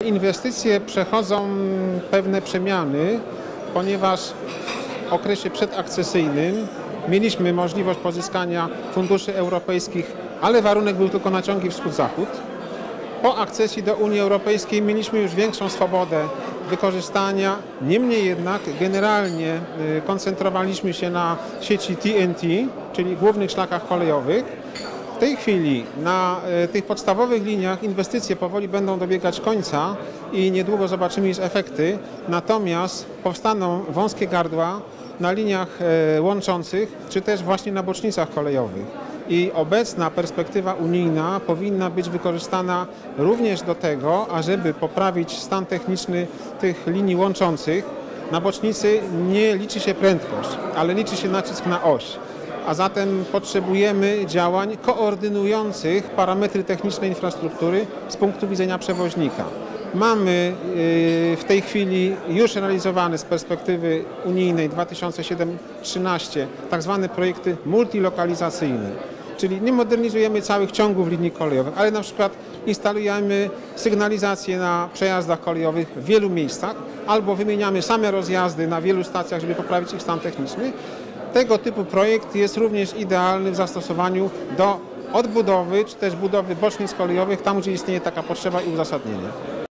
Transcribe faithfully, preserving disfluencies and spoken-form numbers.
inwestycje przechodzą pewne przemiany, ponieważ w okresie przedakcesyjnym mieliśmy możliwość pozyskania funduszy europejskich, ale warunek był tylko na ciągi wschód-zachód. Po akcesji do Unii Europejskiej mieliśmy już większą swobodę wykorzystania, niemniej jednak generalnie koncentrowaliśmy się na sieci T N T, czyli głównych szlakach kolejowych. W tej chwili na tych podstawowych liniach inwestycje powoli będą dobiegać końca i niedługo zobaczymy już efekty, natomiast powstaną wąskie gardła na liniach łączących, czy też właśnie na bocznicach kolejowych. I obecna perspektywa unijna powinna być wykorzystana również do tego, ażeby poprawić stan techniczny tych linii łączących. Na bocznicy nie liczy się prędkość, ale liczy się nacisk na oś. A zatem potrzebujemy działań koordynujących parametry techniczne infrastruktury z punktu widzenia przewoźnika. Mamy w tej chwili już realizowane z perspektywy unijnej dwa tysiące siedem do dwa tysiące trzynaście tak zwane projekty multilokalizacyjne, czyli nie modernizujemy całych ciągów linii kolejowych, ale na przykład instalujemy sygnalizację na przejazdach kolejowych w wielu miejscach albo wymieniamy same rozjazdy na wielu stacjach, żeby poprawić ich stan techniczny. Tego typu projekt jest również idealny w zastosowaniu do odbudowy czy też budowy bocznic kolejowych tam, gdzie istnieje taka potrzeba i uzasadnienie.